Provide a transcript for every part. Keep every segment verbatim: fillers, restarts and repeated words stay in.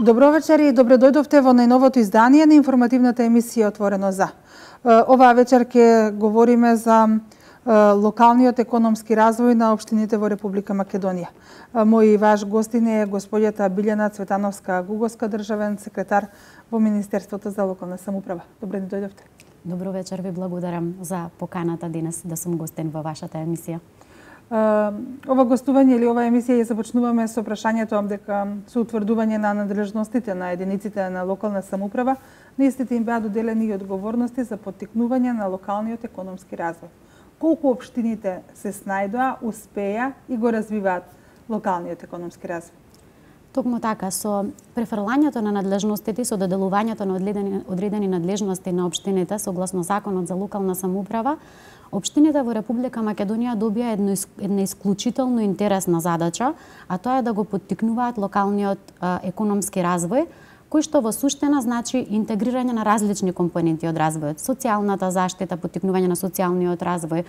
Добро вечер и добре дојдовте во најновото издание на информативната емисија Отворено за. Оваа вечер ќе говориме за локалниот економски развој на општините во Република Македонија. Мој и ваш гостин е господјата Билјана Цветановска-Гуговска, државен секретар во Министерството за локална самоуправа. Добре ни дојдовте. Добро вечер, ви благодарам за поканата денес да сум гостин во вашата емисија. Ова гостување или ова емисија ја започнуваме со прашањето дека со утврдување на надлежностите на единиците на локална самоуправа, на истите им беа доделени и одговорности за поттикнување на локалниот економски развој. Колку општините се снајдоа, успеа и го развиваат локалниот економски развој? Токму така, со префрлањето на надлежностите, со доделувањето на одредени, одредени надлежности на општините согласно Законот за локална самоуправа, општините во Република Македонија добија едно, една исклучително интересна задача, а тоа е да го поттикнуваат локалниот а, економски развој, кој што во суштина значи интегрирање на различни компоненти од развојот, социјалната заштита, поттикнување на социјалниот развој,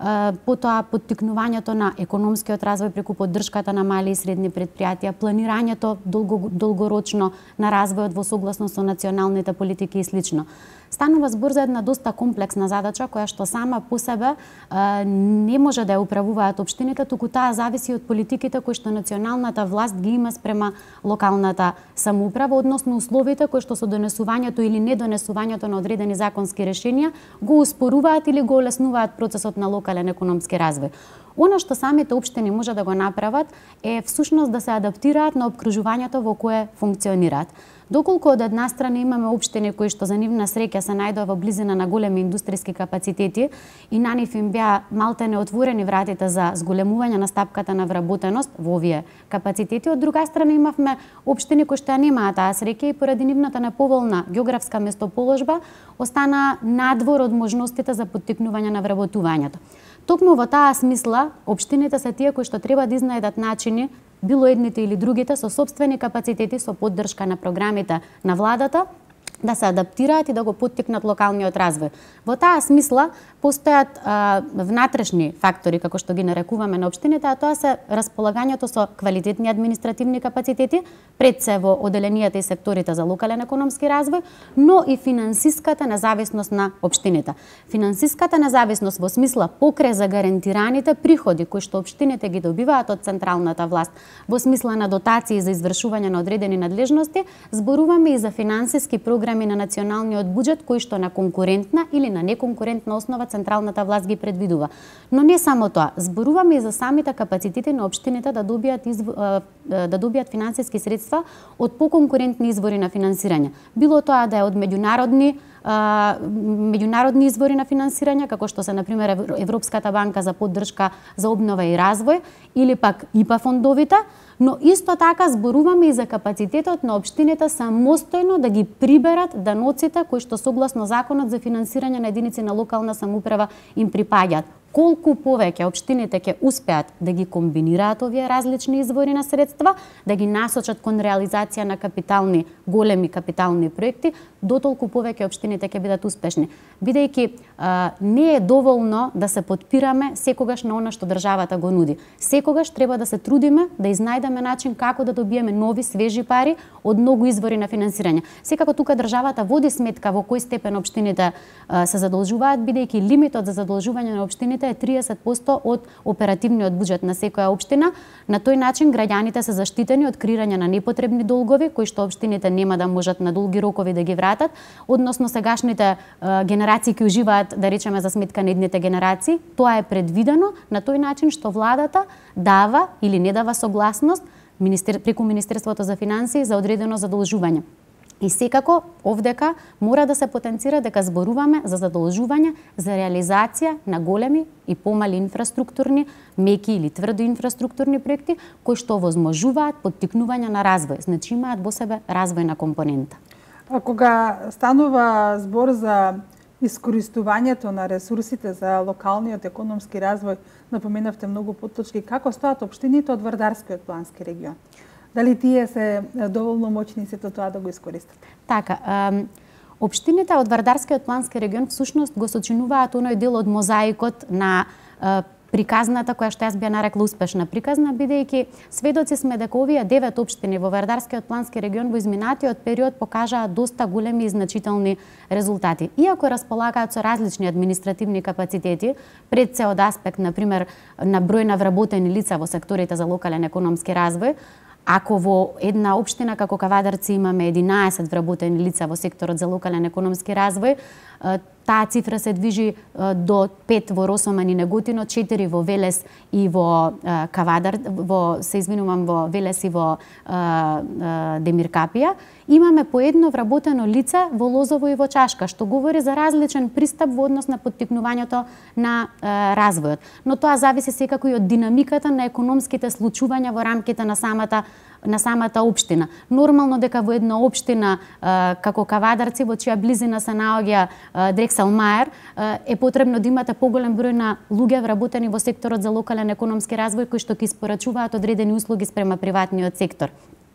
потоа поттикнувањето на економскиот развој преку поддршката на мали и средни претпријатија, планирањето долго, долгорочно на развојот во согласност со националните политики и слично. Станува збор за една доста комплексна задача која што сама по себе а, не може да ја управуваат општините, туку таа зависи од политиките кои што националната власт ги има спрема локалната самоуправа, односно условите кои што со донесувањето или недонесувањето на одредени законски решенија го успоруваат или го олеснуваат процесот на локален економски развој. Она што самите општини може да го направат е всушност да се адаптираат на опкружувањето во кое функционираат. Доколку од една страна имаме општини кои што за нивна среќа се најдоа во близина на големи индустријски капацитети и на нив им беа малте неотворени вратите за зголемување на стапката на вработеност во овие капацитети, од друга страна имавме општини кои што немаат таа среќа и поради нивната неповолна географска местоположба остана надвор од можностите за поттикнување на вработувањето. Токму во таа смисла, општините се тие кои што треба да изнајдат начини, било едните или другите, со собствени капацитети, со поддршка на програмите на владата, да се адаптираат и да го поттикнат локалниот развој. Во таа смисла постојат а, внатрешни фактори, како што ги нарекуваме на општините, а тоа се располагањето со квалитетни административни капацитети, пред се во оделенијата и секторите за локален економски развој, но и финансиската независност на општините. Финансиската независност во смисла покрај за гарантираните приходи кои што општините ги добиваат од централната власт, во смисла на дотации за извршување на одредени надлежности, зборуваме и за финансиски програми на националниот буџет кои што на конкурентна или на неконкурентна основа централната власт ги предвидува. Но не само тоа, зборуваме и за самите капацитети на општините да добијат изв... да добијат финансиски средства од поконкурентни извори на финансирање. Било тоа да е од меѓународни меѓународни извори на финансирање, како што се, например, Европската банка за поддршка за обнова и развој, или пак ИПА фондовите, но исто така зборуваме и за капацитетот на општините самостојно да ги приберат даноците кои што согласно Законот за финансирање на единици на локална самоуправа им припаѓаат. Колку повеќе општините ќе успеат да ги комбинираат овие различни извори на средства, да ги насочат кон реализација на капитални, големи капитални проекти, дотолку повеќе општините ќе бидат успешни. Бидејќи не е доволно да се потпираме секогаш на она што државата го нуди. Секогаш треба да се трудиме да изнајдеме начин како да добиеме нови свежи пари од многу извори на финансирање. Секако тука државата води сметка во кој степен општините се задолжуваат, бидејќи лимитот за задолжување на општините е триесет проценти од оперативниот буџет на секоја општина. На тој начин граѓаните се заштитени од креирање на непотребни долгови кои што општините нема да можат на долги рокови да ги вратат, односно сегашните е, генерации кои уживаат, да речеме, за сметка на едните генерации. Тоа е предвидено на тој начин што владата дава или не дава согласност министер, преку Министерството за финансии за одредено задолжување. И секако, овдека мора да се потенцира дека зборуваме за задолжување за реализација на големи и помали инфраструктурни, меки или тврдо инфраструктурни проекти, кои што возможуваат поттикнување на развој, значи имаат во себе развојна компонента. А кога станува збор за искористувањето на ресурсите за локалниот економски развој, напоменавте многу потточки, како стоат општините од Вардарскиот плански регион? Дали тие се доволно моćни сето тоа да го искористат? Така, општините од Вардарскиот плански регион всушност го сочинуваат оној дел од мозаикот на приказната, која што јас би ја нарекла успешна приказна, бидејќи сведоци сме дека овие девет општини во Вардарскиот плански регион во изминатиот период покажаа доста големи и значителни резултати. Иако располагаат со различни административни капацитети, пред се од аспект, например, на број на вработени лица во секторите за локален економски развој, ако во една општина како Кавадарци имаме единаесет вработени лица во секторот за локален економски развој, таа цифра се движи до пет во Росоман и Неготино, четири во Велес и во Кавадар, во се извинувам во Велес и во Демиркапија. Имаме по едно вработено лице во Лозово и во Чашка, што говори за различен пристап во однос на поттикнувањето на развојот. Но тоа зависи секако и од динамиката на економските случувања во рамките на самата на самата општина. Нормално дека во една општина како Кавадарци, во чија близина се наоѓа Дрексел Мајер, е потребно да имате поголем број на луѓе вработени во секторот за локален економски развој кои што ќе испорачуваат одредени услуги спрема приватниот сектор.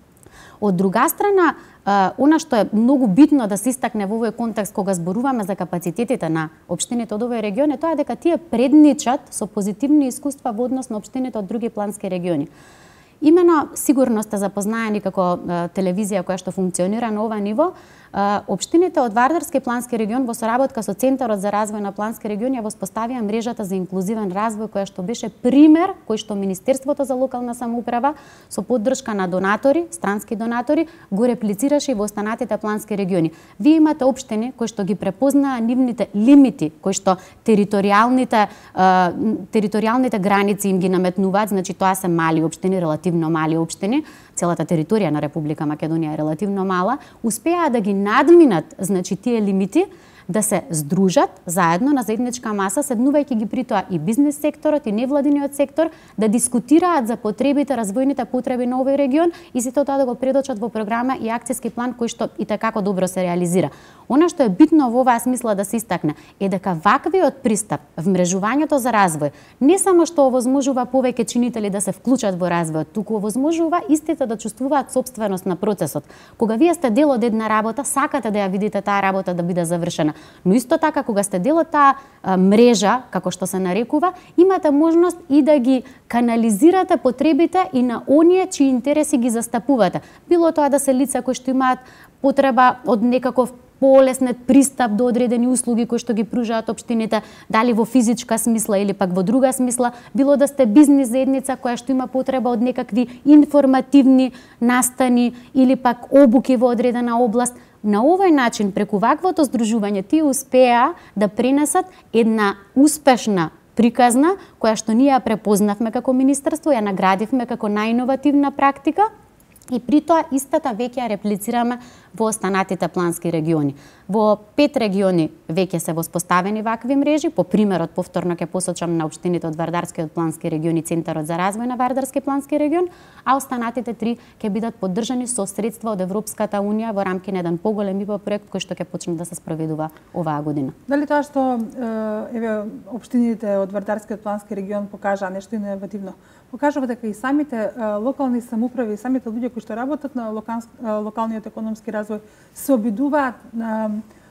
Од друга страна, она што е многу битно да се истакне во овој контекст кога зборуваме за капацитетите на општините од овој регион е тоа дека тие предничат со позитивни искуства во однос на општините од други плански региони. Имено, сигурно сте запознаени како телевизија која што функционира на ова ниво, општините од Вардарски плански регион во соработка со Центарот за развој на плански регион ја воспоставија мрежата за инклузивен развој која што беше пример кој што Министерството за локална самоуправа со поддршка на донатори, странски донатори, го реплицираше и во останатите плански региони. Вие имате општини кои што ги препознаа нивните лимити, кои што територијалните територијалните граници им ги наметнуваат, значи тоа се мали општини, релативно мали општини, целата територија на Република Македонија е релативно мала, успеа да ги надминат, значи, тие лимити, да се здружат заедно на заедничка маса, седнувајќи ги при тоа и бизнес секторот и невладиниот сектор, да дискутираат за потребите, развојните потреби на овој регион и сето тоа да го предочат во програма и акцијски план кој што и така добро се реализира. Она што е битно во оваа смисла да се истакне е дека ваквиот пристап, вмрежувањето за развој, не само што овозможува повеќе чинители да се вклучат во развојот, туку овозможува истите да чувствуваат сопственост на процесот. Кога вие сте дел од една работа, сакате да ја видите таа работа да биде завршена. Но исто така, кога сте дел од таа мрежа, како што се нарекува, имате можност и да ги канализирате потребите и на оние чии интереси ги застапувате. Било тоа да се лица кои што имаат потреба од некаков полеснет пристап до одредени услуги кои што ги пружаат општините, дали во физичка смисла или пак во друга смисла, било да сте бизнис заедница која што има потреба од некакви информативни настани или пак обуки во одредена област. На овој начин, преку ваквото здружување, тие успеа да пренесат една успешна приказна, која што ние ја препознавме како министерство, ја наградивме како најиновативна практика, и при тоа истата веќе ја реплицираме во останатите плански региони. Во пет региони веќе се воспоставени вакви мрежи, по примерот повторно ќе посочам на општините од Вардарскиот плански регион и Центарот за развој на Вардарски плански регион, а останатите три ќе бидат поддржани со средства од Европската унија во рамки на еден поголем ИПА проект кој што ќе почне да се спроведува оваа година. Дали тоа што еве општините од Вардарскиот плански регион покажаа нешто иновативно, покажува дека и самите локални самоуправи, и самите луѓе кои што работат на локалниот економски развој се обидуваат на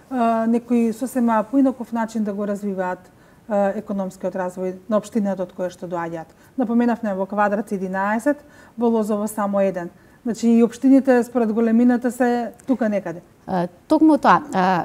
некој сосема поинаков начин да го развиваат економскиот развој на општината од која што доаѓаат. Напоменавме во Квадраци единаесет, во Лозово само еден. Значи и општините според големината се тука некаде. Токму тоа,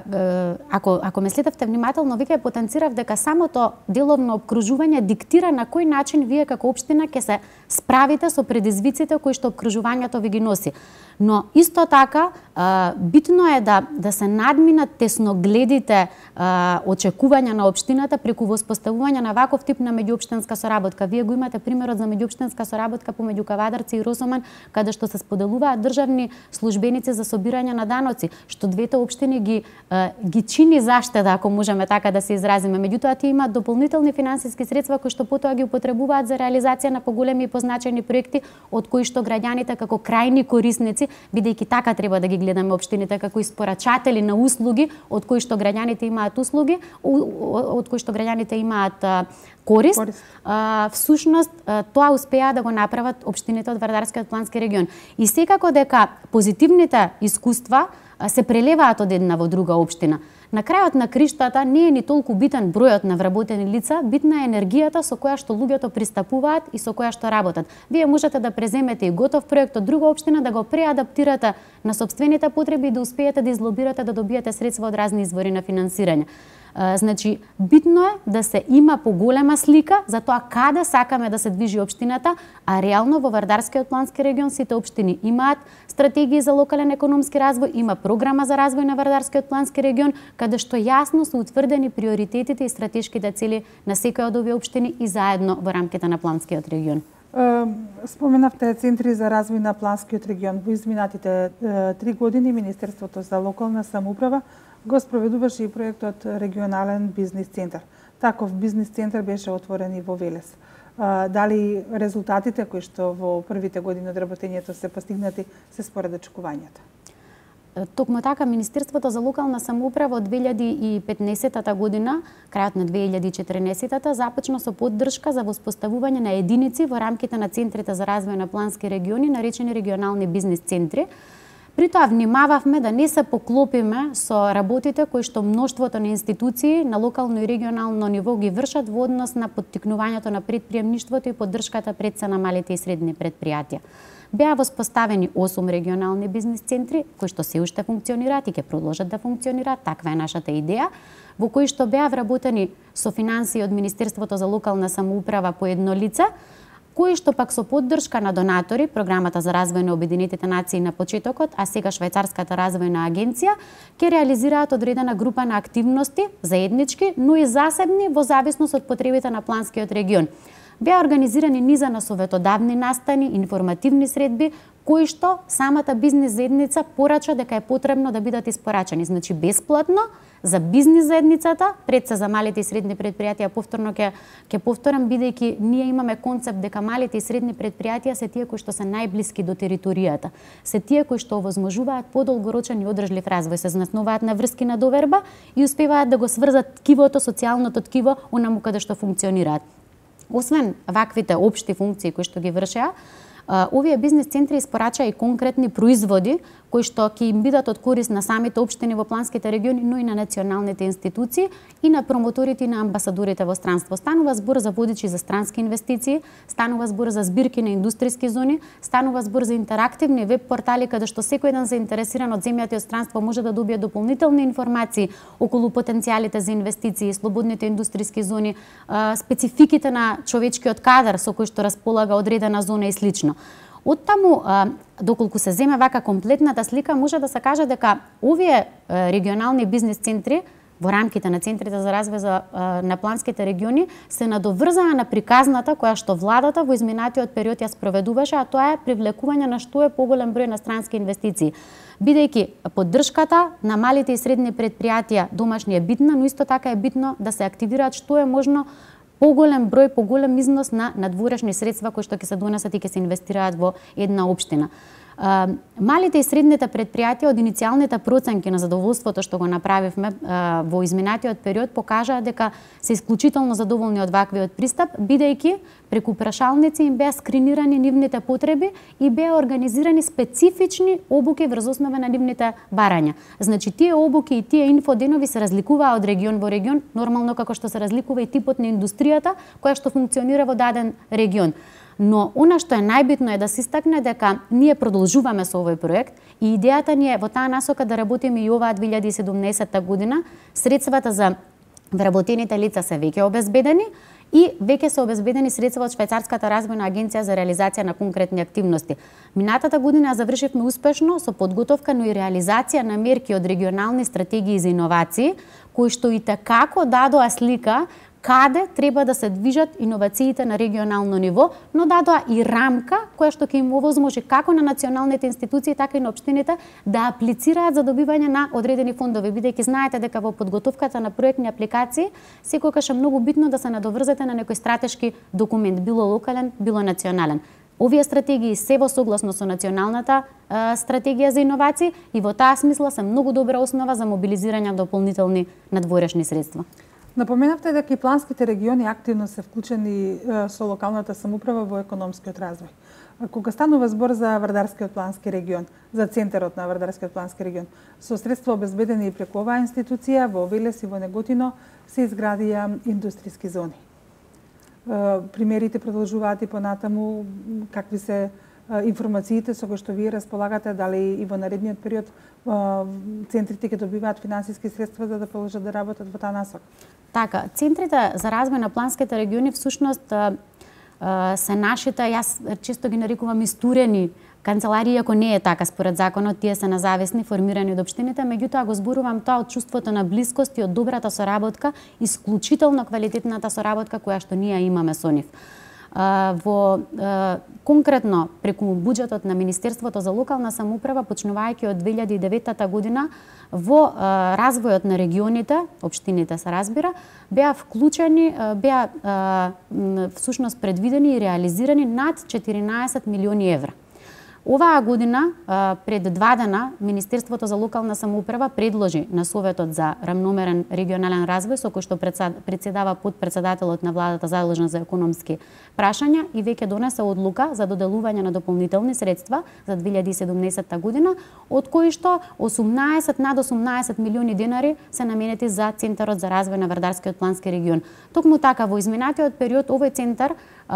ако, ако ме следевте внимателно, веќе потенцирав дека самото деловно обкружување диктира на кој начин вие како општина ќе се справите со предизвиците кои што обкружувањето ви ги носи. Но исто така, битно е да, да се надминат тесногледите очекувања на општината преку воспоставување на ваков тип на меѓуопштинска соработка. Вие го имате примерот за меѓуопштинска соработка помеѓу Кавадарци и Росоман, каде што се споделуваат државни службеници за собирање на даноци, што двете општини ги ги чини заштеда, ако можеме така да се изразиме. Меѓутоа тие имаат дополнителни финансиски средства кои што потоа ги употребуваат за реализација на поголеми и позначајни проекти од кои што граѓаните како крајни корисници, бидејќи така треба да ги гледаме општините како испорачатели на услуги, од кои што граѓаните имаат услуги, од кои што граѓаните имаат корист, корист. А, всушност тоа успеа да го направат општините од Вардарскиот плански регион. И секако дека позитивните искуства се прелеваат од една во друга општина. На крајот на криштата не е ни толку битен бројот на вработени лица, битна е енергијата со која што луѓето пристапуваат и со која што работат. Вие можете да преземете и готов проект од друга општина, да го преадаптирате на сопствените потреби и да успеете да излобирате да добиете средства од разни извори на финансирање. Значи, битно е да се има поголема слика за тоа каде сакаме да се движи општината, а реално во Вардарскиот плански регион сите општини имаат стратегии за локален економски развој, има програма за развој на Вардарскиот плански регион, каде што јасно се утврдени приоритетите и стратешките цели на секоја од овие општини и заедно во рамките на планскиот регион. Споменавте центри за развој на планскиот регион. Во изминатите три години Министерството за локална самоуправа го спроведуваше и проектот регионален бизнис центар. Таков бизнис центар беше отворен и во Велес. Дали резултатите кои што во првите години од работењето се постигнати се според очекувањата? Токму така, Министерството за локална самоуправа од две илјади и петнаесетата година, крајот на две илјади и четирнаесетата, започна со поддршка за воспоставување на единици во рамките на центрите за развој на плански региони, наречени регионални бизнис центри. При тоа внимававме да не се поклопиме со работите кои што мноштвото на институции на локално и регионално ниво ги вршат во однос на поттикнувањето на предприемништвото и поддршката пред се на малите и средни предпријатија. Беа воспоставени осум регионални бизнис центри кои што се уште функционираат и ќе продолжат да функционираат, таква е нашата идеја, во кои што беа вработени со финансии од Министерството за локална самоуправа по едно лице, кои што пак со поддршка на донатори, Програмата за развој на Обединетите нации на почетокот, а сега Швајцарската развојна агенција, ќе реализираат одредена група на активности, заеднички, но и засебни во зависност од потребите на планскиот регион. Беа организирани низа на советодавни настани, информативни средби, кои што самата бизнис заедница порача дека е потребно да бидат испорачани. Значи, бесплатно за бизнис заедницата, пред се за малите и средни предпријатија, повторно ќе ќе повторам, бидејќи ние имаме концепт дека малите и средни предпријатија се тие кои што се најблиски до територијата, се тие кои што овозможуваат подолгорочен и одржлив развој, се заснуваат на врски на доверба и успеваат да го сврзат ткивото, социјалното ткиво, онаму каде што функционираат. Освен ваквите општи функции кои што ги вршеа, овие бизнис центри испорачаа и конкретни производи кои што ќе им бидат од корист на самите општини во планските региони, но и на националните институции и на промоторите и на амбасадорите во странство. Станува збор за водичи за странски инвестиции, станува збор за збирки на индустријски зони, станува збор за интерактивни веб портали каде што секој еден заинтересиран од земјата и од странство може да добие дополнителни информации околу потенцијалите за инвестиции, слободните индустријски зони, спецификите на човечкиот кадар со кој што располага одредена зона и слично. Оттаму, доколку се земе вака комплетната слика, може да се каже дека овие регионални бизнис центри во рамките на центрите за развој за, на планските региони се надоврзаа на приказната која што владата во изминатиот период ја спроведуваше, а тоа е привлекување на што е поголем број на странски инвестиции. Бидејќи поддршката на малите и средни предпријатија домашни е битна, но исто така е битно да се активираат што е можно поголем број, поголем износ на надворешни средства кои што ќе се донесат и ќе се инвестираат во една општина. Малите и средните предпријатија од иницијалните проценки на задоволството што го направивме во изминатиот период покажаа дека се исклучително задоволни од ваквиот пристап, бидејќи преку прашалници им беа скринирани нивните потреби и беа организирани специфични обуки врз основа на нивните барања. Значи, тие обуки и тие инфоденови се разликуваа од регион во регион, нормално како што се разликува и типот на индустријата која што функционира во даден регион. Но она што е најбитно е да се истакне дека ние продолжуваме со овој проект и идејата ни е во таа насока да работиме и оваа две илјади и седумнаесетта година. Средствата за вработените лица се веќе обезбедени и веќе се обезбедени средства од Швајцарската развојна агенција за реализација на конкретни активности. Минатата година ја завршивме успешно со подготовка, но и реализација на мерки од регионални стратегии за иновации, кои што и како дадоа слика каде треба да се движат иновациите на регионално ниво, но дадоа и рамка која што ќе им овозможи како на националните институции, така и на општините да аплицираат за добивање на одредени фондови, бидејќи знаете дека во подготовката на проектни апликации секогаш е многу битно да се надоврзете на некој стратешки документ, било локален, било национален. Овие стратегии се во согласно со националната а, стратегија за иновации и во таа смисла се многу добра основа за мобилизирање дополнителни надворешни средства. Напоменавте дека и планските региони активно се вклучени со локалната самоуправа во економскиот развој. Кога станува збор за Вардарскиот плански регион, за центарот на Вардарскиот плански регион, со средства обезбедени и преку оваа институција, во Велес и во Неготино се изградија индустријски зони. Примерите продолжуваат и понатаму, какви се информациите со кои што вие располагате, дали и во наредниот период центрите ќе добиваат финансиски средства за да продолжат да работат во таа насока? Така, центрите за развој на планските региони всушност се нашите, јас често ги нарекувам истурени канцеларии, ако не е така според законот, тие се независни, формирани од општините, меѓутоа го зборувам тоа од чувството на блискост и од добрата соработка, исклучително квалитетната соработка која што ние имаме со нив. Во конкретно преку буџетот на Министерството за локална самоуправа, почнувајќи од две илјади и деветта година, во развојот на регионите, општините се разбира, беа вклучени, беа всушност предвидени и реализирани над четиринаесет милиони евра. Оваа година, пред два дена, Министерството за локална самоуправа предложи на Советот за рамномерен регионален развој, со кој што председава подпредседателот на владата задлежен за економски прашања, и веќе донесе одлука за доделување на дополнителни средства за две илјади и седумнаесетта година, од кои што осумнаесет над осумнаесет милиони денари се наменети за Центарот за развој на Вардарскиот плански регион. Токму така, во изминатиот период овој центар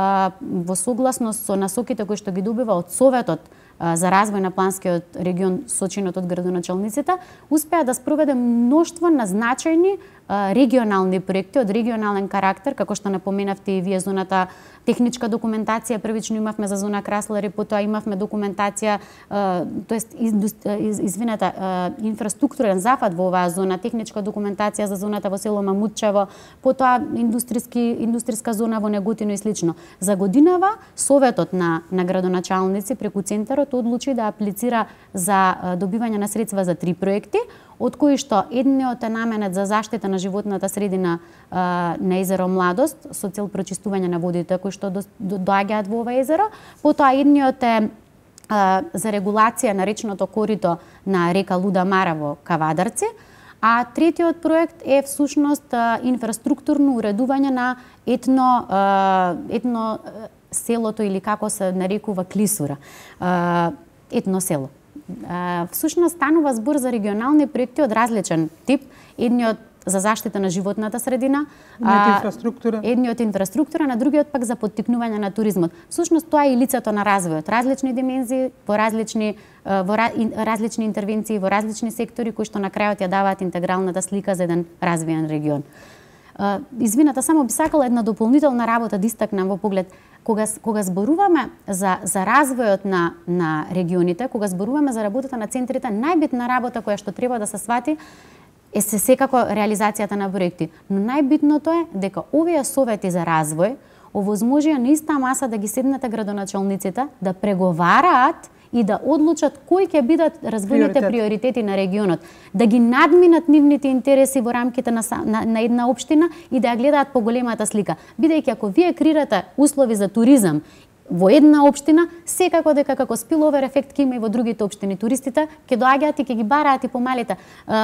во согласност со насоките кои што ги добива од Советот за развој на планскиот регион сочинот од градоначалниците, успеа да спроведе мноштво на значајни регионални проекти од регионален карактер, како што напоменавте и вие, зоната техничка документација, првично имавме за зона Краслари, потоа имавме документација, тоест извинете, инфраструктурен зафат во оваа зона, техничка документација за зоната во село Мамутчево, потоа индустријски индустријска зона во Неготино и слично. За годинава Советот на на градоначалници преку центарот одлучи да аплицира за добивање на средства за три проекти, од кои што едниот е наменет за заштита на животната средина а, на езеро Младост со цел прочистување на водите кои што до, до, доаѓаат во ова езеро, потоа едниот е а, за регулација на речното корито на река Луда Мара во Кавадарци, а третиот проект е всушност а, инфраструктурно уредување на етно а, етно селото или како се нарекува Клисура, а, етно село. Uh, всушност станува збор за регионални проекти од различен тип, едниот за заштита на животната средина, едниот инфраструктура, едниот инфраструктура, на другиот пак за поттикнување на туризмот. Всушност тоа е и лицето на развојот, различни димензии, по различни во различни интервенции во различни сектори кои што на крајот ја даваат интегралната слика за еден развиен регион. Uh, извината, само би сакала една дополнителна работа да истакнам во поглед. Кога, кога зборуваме за, за развојот на, на регионите, кога зборуваме за работата на центрите, најбитна работа која што треба да се свати е се секако реализацијата на проекти. Но најбитното е дека овие совети за развој овозможија на иста маса да ги седнете градоначалниците, да преговараат и да одлучат кои ќе бидат развојните Приоритет. приоритети на регионот, да ги надминат нивните интереси во рамките на, на, на една општина и да ја гледаат поголемата слика. Бидејќи ако вие креирате услови за туризам во една општина, секако дека како спиловер ефект ќе има и во другите општини. Туристите ќе доаѓаат и ќе ги бараат и помалите,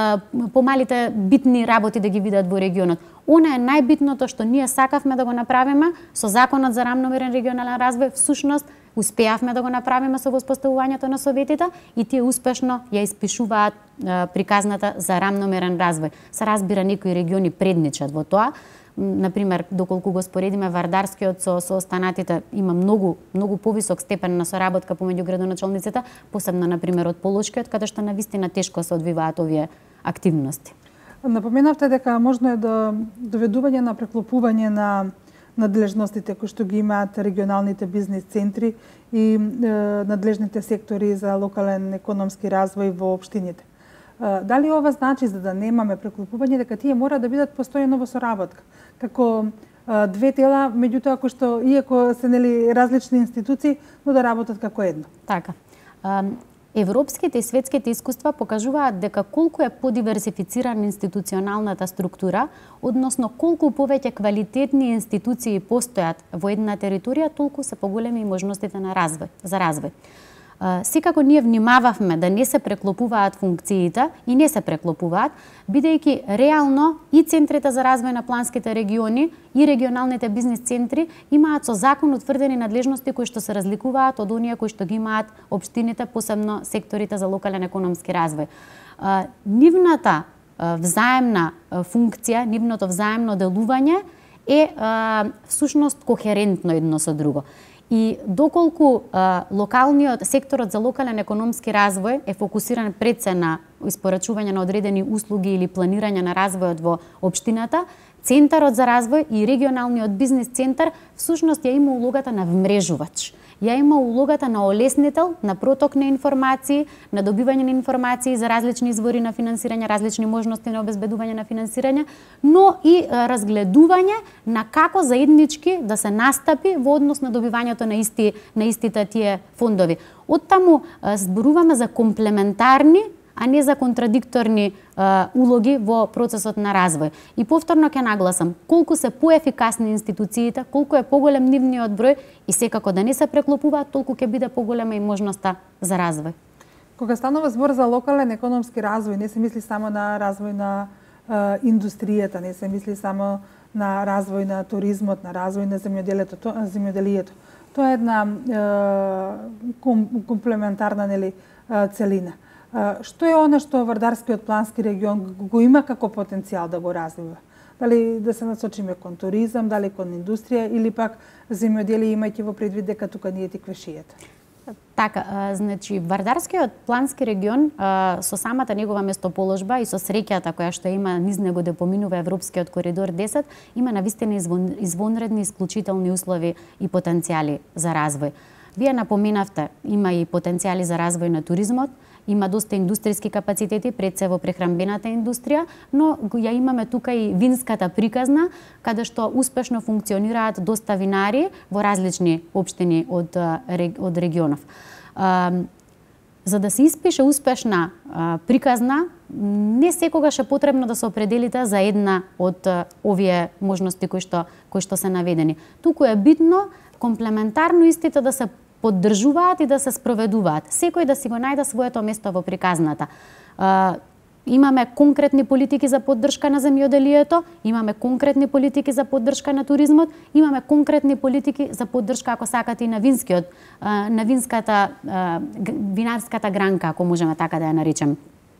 помалите битни работи да ги видат во регионот. Она е најбитното што ние сакавме да го направиме со Законот за рамномерен регионален развој, всушност успеавме да го направиме со воспоставувањето на советите и тие успешно ја испишуваат приказната за рамномерен развој. Се разбира, некои региони предничат во тоа. Например, доколку го споредиме Вардарскиот со, со останатите, има многу многу повисок степен на соработка помеѓу градоначалниците, посебно например од Полошкиот, каде што навистина тешко се одвиваат овие активности. Напоменавте дека можно е да доведување на преклопување на надлежностите кои што ги имаат регионалните бизнис центри и е, надлежните сектори за локален економски развој во општините. Е, дали ова значи, за да немаме преклопување, дека тие мора да бидат постојано во соработка, како е, две тела, меѓутоа кои што иако се нели различни институции, но да работат како едно? Така. Европските и светските искуства покажуваат дека колку е подиверсифицирана институционалната структура, односно колку повеќе квалитетни институции постојат во една територија, толку се поголеми и можностите на развој, за развој. Секако ние внимававме да не се преклопуваат функциите и не се преклопуваат, бидејќи реално и центрите за развој на планските региони и регионалните бизнис центри имаат со закон утврдени надлежности кои што се разликуваат од оние кои што ги имаат општините, посебно секторите за локален економски развој. Нивната взаемна функција, нивното взаемно делување е всушност кохерентно едно со друго. И доколку а, локалниот секторот за локален економски развој е фокусиран пред се на испорачување на одредени услуги или планирање на развојот во општината, Центарот за развој и регионалниот бизнис центар всушност ја има улогата на вмрежувач. Ја има улогата на олеснител, на проток на информации, на добивање на информации за различни извори на финансирање, различни можности на обезбедување на финансирање, но и разгледување на како заеднички да се настапи во однос на добивањето на исти на истите тие фондови. Оттаму зборуваме за комплементарни, а не за контрадикторни а, улоги во процесот на развој. И повторно ќе нагласам, колку се поефикасни институциите, колку е поголем нивниот број и секако да не се преклопуваат, толку ќе биде поголема и можноста за развој. Кога станува збор за локален економски развој, не се мисли само на развој на а, индустријата, не се мисли само на развој на туризмот, на развој на земјоделието, то, земјоделието. Тоа е една е, ком, комплементарна нели целина. Што е она што Вардарскиот плански регион го има како потенцијал да го развива? Дали да се насочиме кон туризам, дали кон индустрија или пак земјоделие, имајќи во предвид дека тука ни е тиквешијата? Така, значи Вардарскиот плански регион со самата негова местоположба и со среќата која што има низ него да поминува Европскиот коридор десет, има навистина извон, извонредни исклучителни услови и потенцијали за развој. Вие напоменавте, има и потенцијали за развој на туризмот, има доста индустријски капацитети пред се во прехранбената индустрија, но ја имаме тука и винската приказна, каде што успешно функционираат доста винари во различни општини од, од регионов. За да се испише успешна приказна, не секогаш е потребно да се определите за една од овие можности кои што, кои што се наведени. Туку е битно комплементарно истите да се поддржуваат и да се спроведуваат. Секој да си го најде своето место во приказната. А, имаме конкретни политики за поддршка на земјоделието, имаме конкретни политики за поддршка на туризмот, имаме конкретни политики за поддршка, ако сакате, и на винскиот, а, на винската, а, винарската гранка, ако можеме така да ја наречем.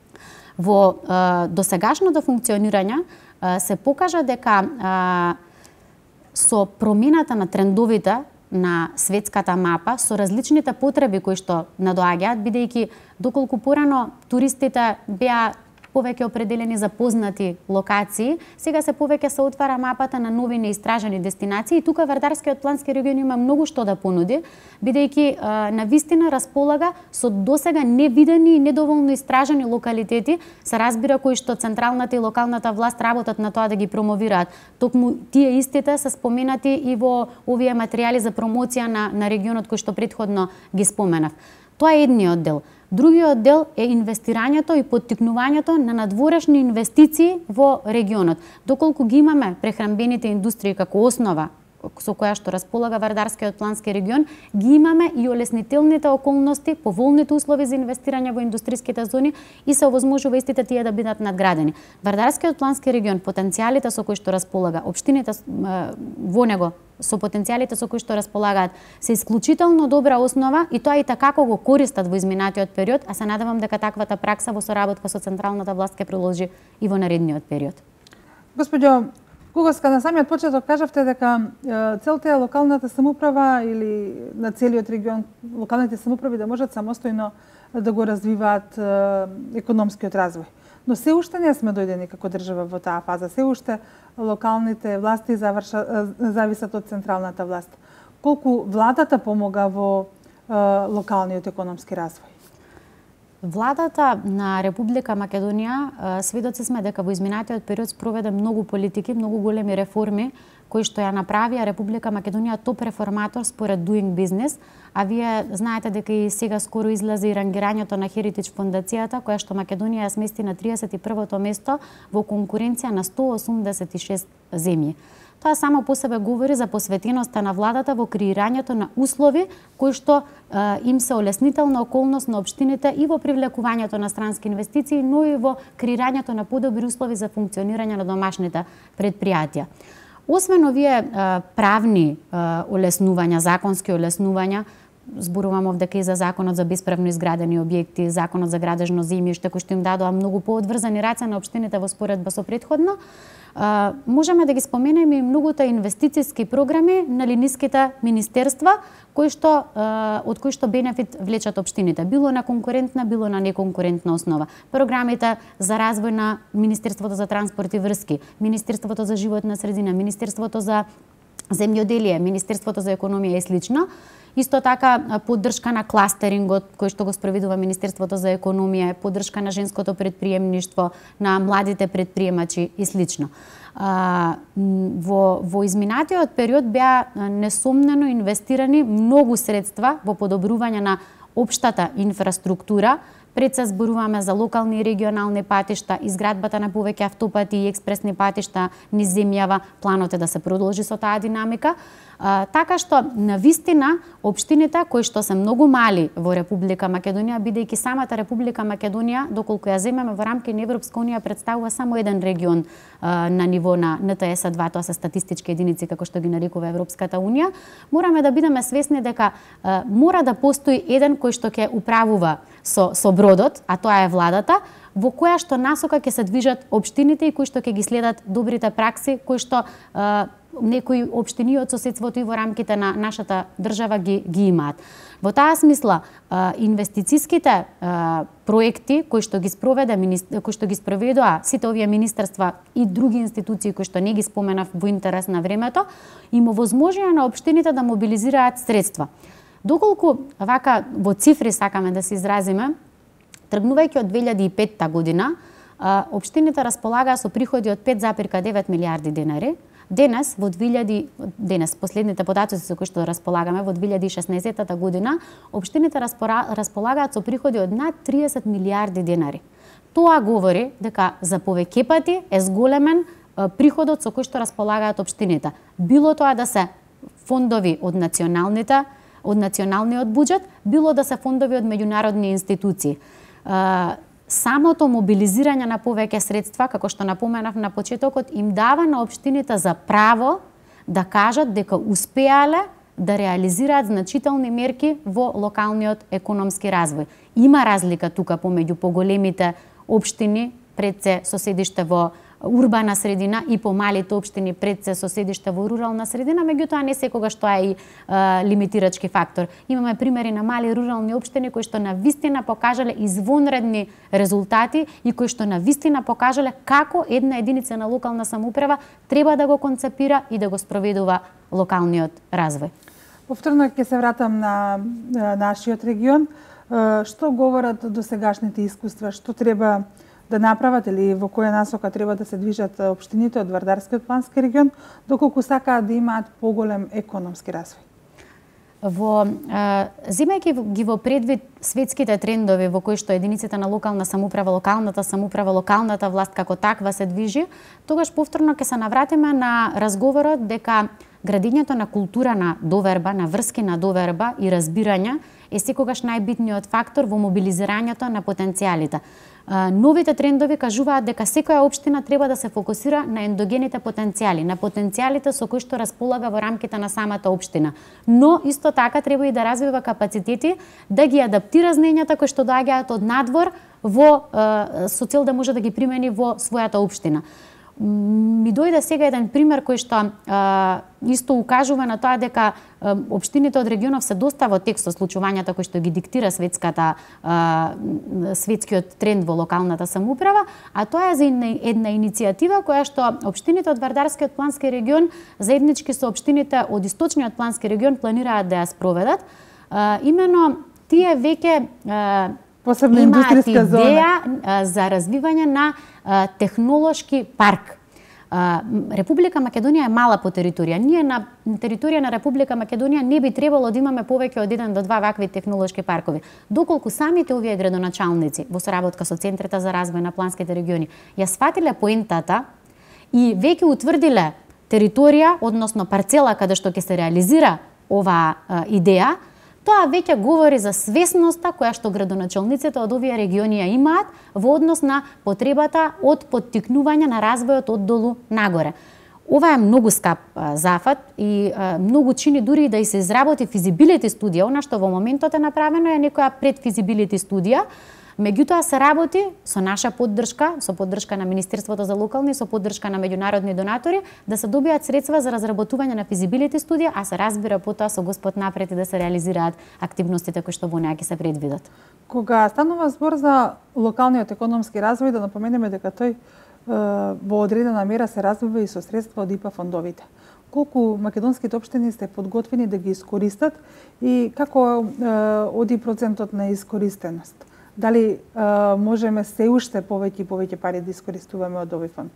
Во а, досегашното функционирање а, се покажа дека а, со промената на трендовите на светската мапа, со различните потреби кои што надоаѓаат, бидејќи доколку порано туристите беа повеќе определени за познати локации, сега се повеќе се отвара мапата на нови неистражени дестинации и тука Вардарскиот плански регион има многу што да понуди, бидејќи на вистина располага со досега невидени и недоволно истражени локалитети, се разбира кои што централната и локалната власт работат на тоа да ги промовираат. Токму тие истите се споменати и во овие материјали за промоција на, на регионот кој што претходно ги споменав. Тоа е едниот дел. Другиот дел е инвестирањето и поттикнувањето на надворешни инвестиции во регионот. Доколку ги имаме прехранбените индустрии како основа со која што располага Вардарскиот плански регион, ги имаме и олеснителните околности, поволните услови за инвестирање во индустријските зони и се овозможува истите тие да бидат надградени. Вардарскиот плански регион, потенцијалите со кои што располага, општините во него со потенцијалите со кои што располагаат, се исклучително добра основа и тоа и такако го користат во изминатиот период, а се надевам дека таквата пракса во соработка со централната власт ќе продолжи и во наредниот период. Господјо Кугоска, на самиот почеток кажавте дека целта е локалната самоуправа или на целиот регион, локалните самоуправи да можат самостојно да го развиваат економскиот развој. Но се уште не сме дојдени како држава во таа фаза. Се уште локалните власти заврша, зависат од централната власт. Колку владата помога во локалниот економски развој? Владата на Република Македонија, сведоци сме дека во изминатиот период спроведе многу политики, многу големи реформи кои што ја направи, а Република Македонија топ реформатор според Doing Business, а вие знаете дека и сега скоро излезе и рангирањето на Heritage фондацијата, која што Македонија ја смести на триесет и првото место во конкуренција на сто осумдесет и шест земји. Тоа само по себе говори за посветеноста на владата во креирањето на услови кои што е, им се олеснителна околност на општините и во привлекувањето на странски инвестиции, но и во креирањето на подобри услови за функционирање на домашните предпријатија. Освен овие а, правни а, олеснувања, законски олеснувања, зборувам овде и за законот за бесправно изградени објекти, законот за градежно земјиште, кои што им дадоа многу поодврзани раце на општините во споредба со претходно, а, можеме да ги споменеме и многуте инвестициски програми на ниските министерства, кои што, а, од кои што бенефит влечат општините, било на конкурентна, било на неконкурентна основа. Програмите за развој на Министерството за транспорт и врски, Министерството за животна средина, Министерството за земјоделие, Министерството за економија и слично. Исто така поддршка на кластерингот кој што го спроведува Министерството за економија, поддршка на женското предприемништво, на младите предприемачи и слично. А, во, во изминатиот период беа несомнено инвестирани многу средства во подобрување на општата инфраструктура. Пред се зборуваме за локални и регионални патишта, изградбата на повеќе автопати и експресни патишта низ земјава. Планот е да се продолжи со таа динамика. А, така што, навистина, општините кои што се многу мали во Република Македонија, бидејќи самата Република Македонија, доколку ја земеме во рамки на Европска унија, представува само еден регион а, на ниво на Н Т С два, тоа се статистички единици, како што ги нарекува Европската унија, мораме да бидеме свесни дека а, мора да постои еден кој што ќе управува со, со бродот, а тоа е владата, во која што насока ќе се движат општините и кои што ќе ги следат добрите пракси, кои што а, некои општини од соседството и во рамките на нашата држава ги, ги имаат. Во таа смисла, а, инвестициските а, проекти кои што ги спроведе, кои што ги спроведоа сите овие министерства и други институции кои што не ги споменав во интерес на времето, им овозможија на општините да мобилизираат средства. Доколку вака во цифри сакаме да се изразиме, тргнувајќи од две илјади и петта година, општините располагаа со приходи од пет зарез девет милијарди денари. Денес, во две илјади, денес, последните податоци со кои што располагаме, во две илјади и шеснаесетта година, општините располагаат со приходи од над триесет милијарди денари. Тоа говори дека за повеќе пати е зголемен приходот со кој што располагаат општините. Било тоа да се фондови од националните, од националниот буџет, било да се фондови од меѓународни институции. Самото мобилизирање на повеќе средства, како што напоменав на почетокот, им дава на општините за право да кажат дека успеале да реализираат значителни мерки во локалниот економски развој. Има разлика тука помеѓу поголемите општини, пред се со седиште во урбана средина, и помалите општини пред се со седиште во рурална средина, меѓутоа не секогаш тоа е и а, лимитирачки фактор. Имаме примери на мали рурални општини кои што навистина покажале извонредни резултати и кои што навистина покажале како една единица на локална самоуправа треба да го концепира и да го спроведува локалниот развој. Повторно ќе се вратам на, на нашиот регион. Што говорат досегашните искуства, што треба да направат или во која насока треба да се движат општините од Вардарскиот плански регион, доколку сакаат да имаат поголем економски развој? Во земајќи ги во предвид светските трендови во кои што единиците на локална самоуправа, локалната самоуправа, локалната власт како таква се движи, тогаш повторно ќе се навратиме на разговорот дека градењето на култура на доверба, на врски на доверба и разбирање е секогаш најбитниот фактор во мобилизирањето на потенцијалите. Новите трендови кажуваат дека секоја општина треба да се фокусира на ендогените потенцијали, на потенцијалите со кои што располага во рамките на самата општина. Но исто така треба и да развива капацитети да ги адаптира знаењата кои што доаѓаат од надвор во со цел да може да ги примени во својата општина. Ми дојде сега еден пример кој што а, исто укажува на тоа дека а, општините од регионов се доста во текст со случувањата кои што ги диктира светската а, светскиот тренд во локалната самоуправа, а тоа е за една иницијатива која што општините од Вардарскиот плански регион заеднички со општините од Источниот плански регион планираат да ја спроведат. А, имено тие веќе а, посебна индустријска зона идеја за развивање на а, технолошки парк. А, Република Македонија е мала по територија. Ние на територија на Република Македонија не би требало да имаме повеќе од еден до два вакви технолошки паркови. Доколку самите овие градоначалници во соработка со Центрите за развој на планските региони ја сфатиле поентата и веќе утврдиле територија, односно парцела каде што ќе се реализира оваа идеја, тоа веќе говори за свесноста која што градоначалниците од овие региони ја имаат во однос на потребата од поттикнување на развојот од долу нагоре. Ова е многу скап а, зафат и а, многу чини дури да и се изработи физибилити студија, она што во моментот е направено е некоја предфизибилити студија. Меѓутоа се работи со наша поддршка, со поддршка на Министерството за локални и со поддршка на меѓународни донатори, да се добијат средства за разработување на физибилити студија, а се разбира потоа со Господ напред и да се реализираат активностите кои што во неа ќе се предвидат. Кога станува збор за локалниот економски развој, да напоменеме дека тој во одредена мера се развива и со средства од ИПА фондовите. Колку македонските општини сте подготвени да ги искористат и како оди процентот на искористеност? Дали можеме се уште повеќе и повеќе пари да искористуваме од овој фонд?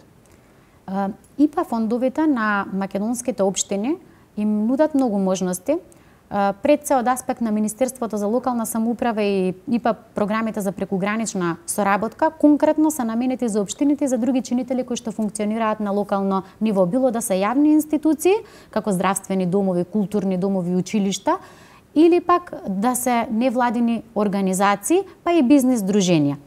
ИПА фондовите на македонските општини им нудат многу можности. Пред се од аспект на Министерството за локална самоуправа и ИПА програмите за прекугранична соработка конкретно се наменети за општините и за други чинители кои што функционираат на локално ниво, било да се јавни институции, како здравствени домови, културни домови, училишта, или пак да се невладини организации, па и бизнис друженија.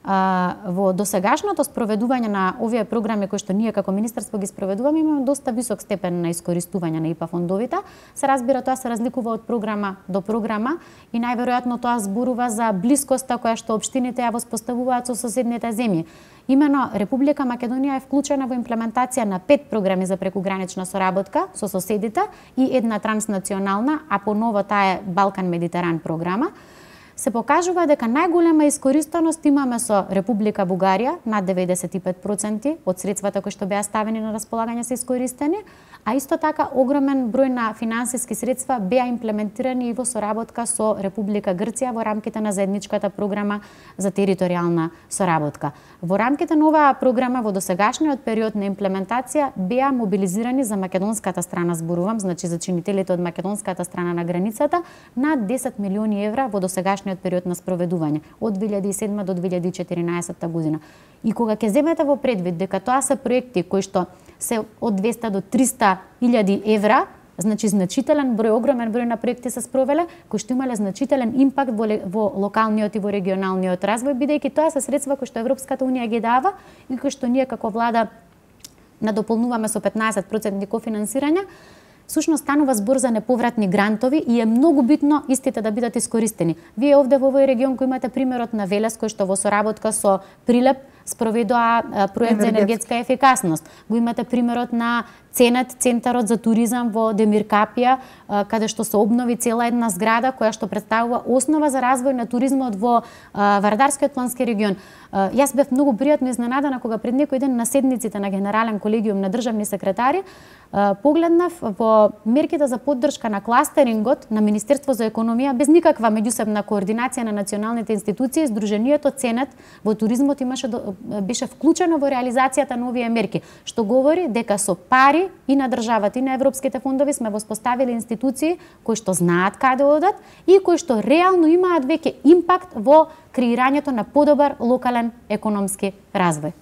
А, во досегашното спроведување на овие програми кои што ние како министерство ги спроведуваме, имаме доста висок степен на искористување на ИПА фондовите. Се разбира, тоа се разликува од програма до програма и најверојатно тоа зборува за блискоста која што општините ја воспоставуваат со соседните земји. Имено Република Македонија е вклучена во имплементација на пет програми за прекугранична соработка со соседите и една транснационална, а поново таа е Балкан-Медитеран програма. Се покажува дека најголема искористоност имаме со Република Бугарија, над деветдесет и пет проценти од средствата кои што беа ставени на располагање се искористени, а исто така огромен број на финансиски средства беа имплементирани и во соработка со Република Грција во рамките на заедничката програма за територијална соработка. Во рамките на оваа програма во досегашниот период на имплементација беа мобилизирани за македонската страна, зборувам, значи за чинителите од македонската страна на границата, над десет милиони евра во досегашниот период на спроведување од две илјади и седма до две илјади и четиринаесетта година. И кога ќе земете во предвид дека тоа се проекти кои што се од двеста до триста илјади евра, значи значителен број, огромен број на проекти се спровеле, кои што имале значителен импакт во, во локалниот и во регионалниот развој, бидејќи тоа се средства кои што Европската унија ги дава и кои што ние како влада надополнуваме со петнаесет проценти кофинансирање. Сушност станува збор за неповратни грантови и е многу битно истите да бидат искористени. Вие овде во овој регион кој имате примерот на Велес, кој што во соработка со Прилеп спроведува проект за енергетска ефикасност. Го имате примерот на Ценет, Центарот за туризам во Демиркапија, каде што се обнови цела една зграда која што представува основа за развој на туризмот во Вардарскиот плански регион. Јас бев многу пријатно изненадана кога пред некој ден на седниците на Генерален колегиум на државни секретари погледнав во мерките за поддршка на кластерингот на Министерство за економија без никаква меѓусебна координација на националните институции, Сдруженијето Ценет во туризмот имаше беше вклучено во реализацијата на овие мерки, што говори дека со пари и на државата и на европските фондови сме воспоставили институции кои што знаат каде одат и кои што реално имаат веќе импакт во креирањето на подобар локален економски развој.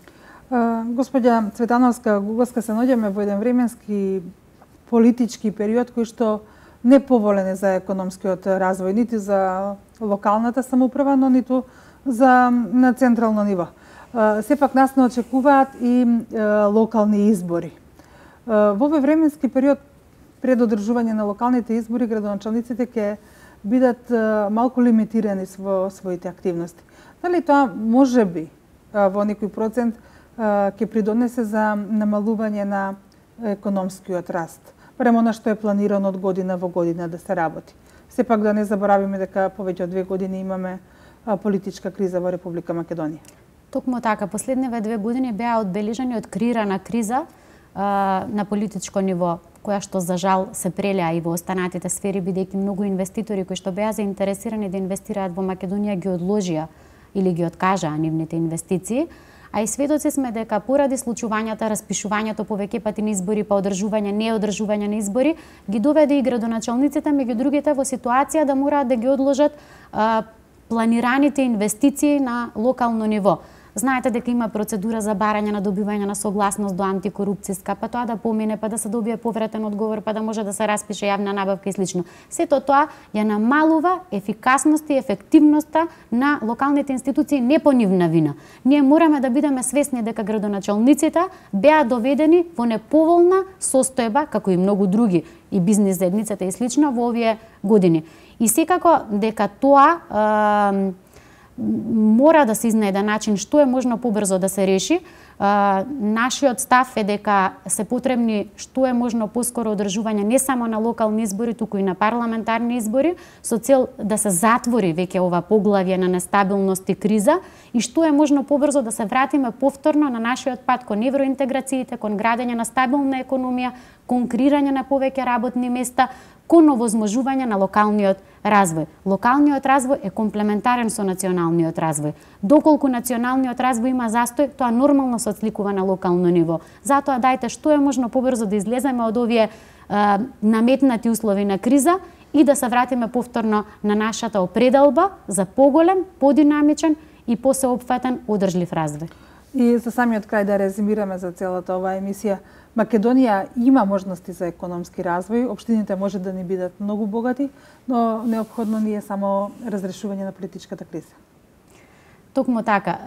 Господја Цветановска, Гугаска, се наоѓаме во еден временски политички период кој што не поволен е за економскиот развој, нити за локалната самоуправа, но ниту за на централно ниво. Сепак нас не очекуваат и локални избори. Во овој временски период пред одржување на локалните избори градоначалниците ќе бидат малку лимитирани во своите активности. Дали тоа може би во некој процент ќе придонесе за намалување на економскиот раст, према она што е планирано од година во година да се работи. Сепак да не заборавиме дека повеќе од две години имаме политичка криза во Република Македонија. Токму така, последниве две години беа одбележани од креирана криза а, на политичко ниво, која што за жал се прелеа и во останатите сфери, бидејќи многу инвеститори кои што беа заинтересирани да инвестираат во Македонија ги одложија или ги откажаа нивните инвестиции. А и сведоци сме дека поради случувањата, распишувањето повеќе пати на избори, па одржување, неодржување на избори, ги доведе и градоначалниците, меѓу другите, во ситуација да мораат да ги одложат а, планираните инвестиции на локално ниво. Знаете дека има процедура за барање на добивање на согласност до антикорупцијска, па тоа да помине, па да се добие повратен одговор, па да може да се распише јавна набавка и слично. Сето тоа ја намалува ефикасноста и ефективноста на локалните институции не по нивна вина. Ние мораме да бидеме свесни дека градоначалниците беа доведени во неповолна состојба, како и многу други, и бизнис заедницата и слично во овие години. И секако дека тоа е, мора да се изнајде начин што е можно побрзо да се реши. Uh, нашиот став е дека се потребни што е можно поскоро одржување не само на локални избори, туку и на парламентарни избори, со цел да се затвори веќе ова поглавје на нестабилност и криза и што е можно побрзо да се вратиме повторно на нашиот пат кон евроинтеграциите, кон градење на стабилна економија, кон креирање на повеќе работни места, кон овозможување на локалниот развој. Локалниот развој е комплементарен со националниот развој. Доколку националниот развој има застој, тоа нормално се отсликува на локално ниво. Затоа дајте што е можно побрзо да излеземе од овие е, наметнати услови на криза и да се вратиме повторно на нашата определба за поголем, подинамичен и посеопфатен одржлив развој. И за самиот крај да резимираме за целата оваа емисија, Македонија има можности за економски развој, општините може да ни бидат многу богати, но неопходно ни е само разрешување на политичката криза. Токму така.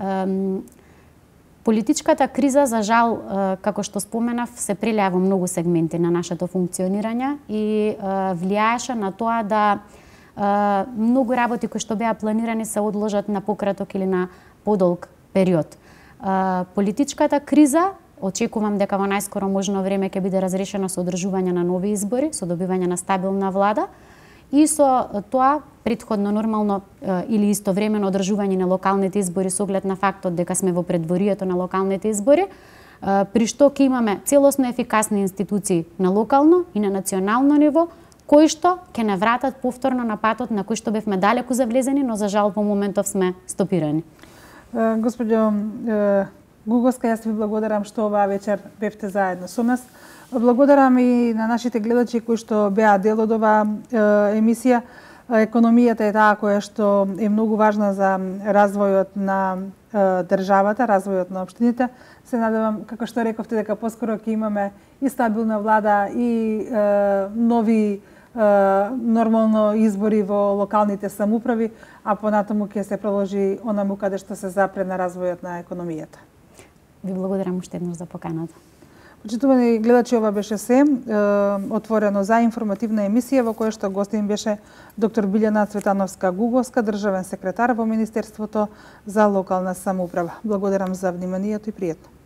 Политичката криза, за жал, како што споменав, се прелеа во многу сегменти на нашето функционирање и влијаеше на тоа да многу работи кои што беа планирани се одложат на пократок или на подолг период. Политичката криза очекувам дека во најскоро можно време ќе биде разрешено со одржување на нови избори, со добивање на стабилна влада и со тоа претходно нормално или истовремено одржување на локалните избори со оглед на фактот дека сме во предворието на локалните избори, при што ќе имаме целосно ефикасни институции на локално и на национално ниво, кои што ќе не вратат повторно на патот на кој што бевме далеку завлезени, но за жал во моментов сме стопирани. Господјо Гуговска, јас ви благодарам што оваа вечер бевте заедно со нас. Благодарам и на нашите гледачи кои што беа дел од оваа емисија. Економијата е таа која што е многу важна за развојот на државата, развојот на општините. Се надевам, како што рековте, дека поскоро ќе имаме и стабилна влада и нови нормално избори во локалните самоуправи, а понатаму ќе се продолжи онаму каде што се запре на развојот на економијата. Ви благодарам уште еднаш за поканата. Почитувани гледачи, ова беше се отворено за информативна емисија во која што гостин беше доктор Билјана Цветановска Гуговска, државен секретар во Министерството за локална самоуправа. Благодарам за вниманието и пријатно.